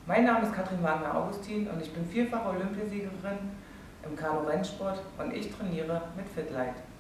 Mein Name ist Katrin Wagner-Augustin und ich bin vierfache Olympiasiegerin im Kanu-Rennsport und ich trainiere mit FitLight.